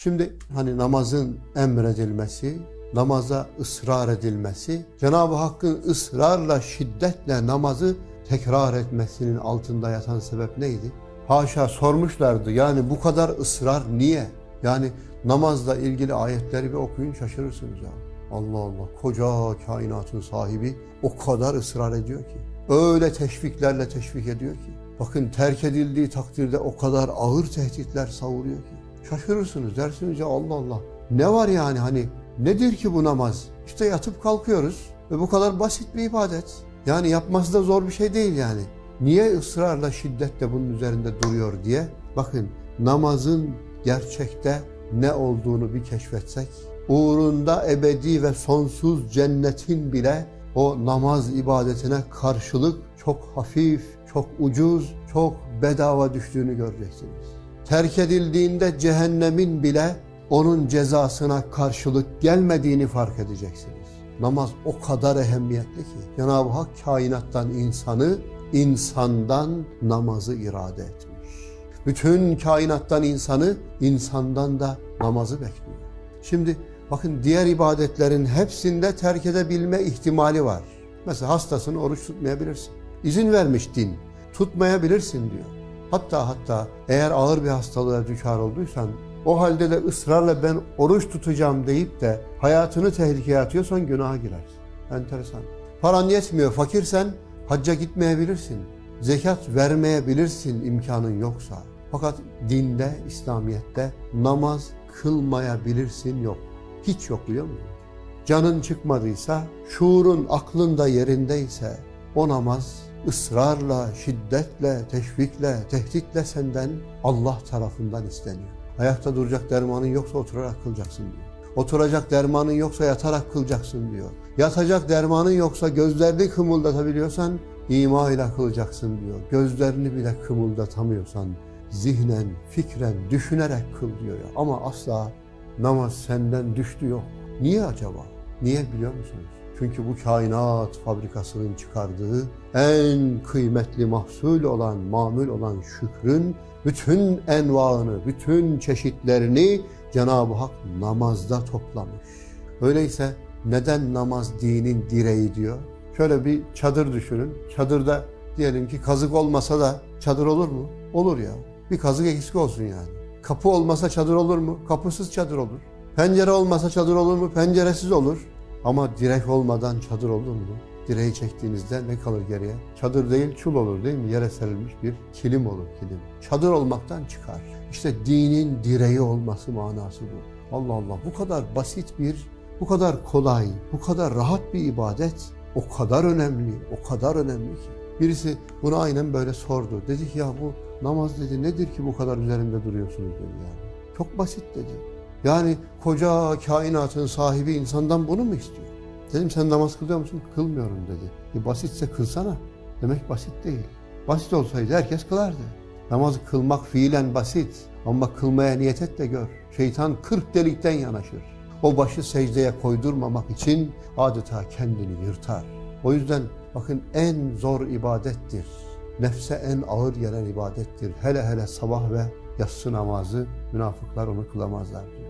Şimdi hani namazın emredilmesi, namaza ısrar edilmesi, Cenab-ı Hakk'ın ısrarla, şiddetle namazı tekrar etmesinin altında yatan sebep neydi? Haşa, sormuşlardı, yani bu kadar ısrar niye? Yani namazla ilgili ayetleri bir okuyun, şaşırırsınız ya. Allah Allah, koca kainatın sahibi o kadar ısrar ediyor ki. Öyle teşviklerle teşvik ediyor ki. Bakın, terk edildiği takdirde o kadar ağır tehditler savuruyor ki. Şaşırırsınız, dersiniz ya Allah Allah. Ne var yani, hani nedir ki bu namaz? İşte yatıp kalkıyoruz ve bu kadar basit bir ibadet. Yani yapması da zor bir şey değil yani. Niye ısrarla, şiddetle bunun üzerinde duruyor diye. Bakın, namazın gerçekte ne olduğunu bir keşfetsek, uğrunda ebedi ve sonsuz cennetin bile o namaz ibadetine karşılık çok hafif, çok ucuz, çok bedava düştüğünü göreceksiniz. Terk edildiğinde cehennemin bile onun cezasına karşılık gelmediğini fark edeceksiniz. Namaz o kadar ehemmiyetli ki Cenab-ı Hak kainattan insanı, insandan namazı irade etmiş. Bütün kainattan insanı, insandan da namazı bekliyor. Şimdi bakın, diğer ibadetlerin hepsinde terk edebilme ihtimali var. Mesela hastasın, oruç tutmayabilirsin. İzin vermiş din, tutmayabilirsin diyor. Hatta eğer ağır bir hastalığa düçar olduysan, o halde de ısrarla ben oruç tutacağım deyip de hayatını tehlikeye atıyorsan günaha girersin. Enteresan. Paran yetmiyor, fakirsen hacca gitmeyebilirsin. Zekat vermeyebilirsin imkanın yoksa. Fakat dinde, İslamiyet'te namaz kılmayabilirsin yok. Hiç yok, biliyor musun? Canın çıkmadıysa, şuurun, aklın da yerindeyse o namaz ısrarla, şiddetle, teşvikle, tehditle senden Allah tarafından isteniyor. Ayakta duracak dermanın yoksa oturarak kılacaksın diyor. Oturacak dermanın yoksa yatarak kılacaksın diyor. Yatacak dermanın yoksa gözlerini kımıldatabiliyorsan ima ile kılacaksın diyor. Gözlerini bile kımıldatamıyorsan zihnen, fikren, düşünerek kıl diyor ya. Ama asla namaz senden düştü yok. Niye acaba? Niye biliyor musunuz? Çünkü bu kainat fabrikasının çıkardığı en kıymetli mahsul olan, mamul olan şükrün bütün envaını, bütün çeşitlerini Cenab-ı Hak namazda toplamış. Öyleyse neden namaz dinin direği diyor? Şöyle bir çadır düşünün. Çadırda diyelim ki kazık olmasa da çadır olur mu? Olur ya. Bir kazık eksik olsun yani. Kapı olmasa çadır olur mu? Kapısız çadır olur. Pencere olmasa çadır olur mu? Penceresiz olur. Ama direk olmadan çadır olur mu? Direği çektiğinizde ne kalır geriye? Çadır değil, çul olur değil mi? Yere serilmiş bir kilim olur, kilim. Çadır olmaktan çıkar. İşte dinin direği olması manası bu. Allah Allah, bu kadar basit bir, bu kadar kolay, bu kadar rahat bir ibadet o kadar önemli, o kadar önemli ki. Birisi bunu aynen böyle sordu. Dedi ki ya bu namaz dedi nedir ki bu kadar üzerinde duruyorsunuz dedi yani. Çok basit dedi. Yani koca kainatın sahibi insandan bunu mu istiyor? Dedim sen namaz kılıyor musun? Kılmıyorum dedi. Basitse kılsana. Demek basit değil. Basit olsaydı herkes kılardı. Namazı kılmak fiilen basit. Ama kılmaya niyet et de gör. Şeytan 40 delikten yanaşır. O başı secdeye koydurmamak için adeta kendini yırtar. O yüzden bakın en zor ibadettir. Nefse en ağır gelen ibadettir. Hele hele sabah ve yatsı namazı, münafıklar onu kılamazlar diyor.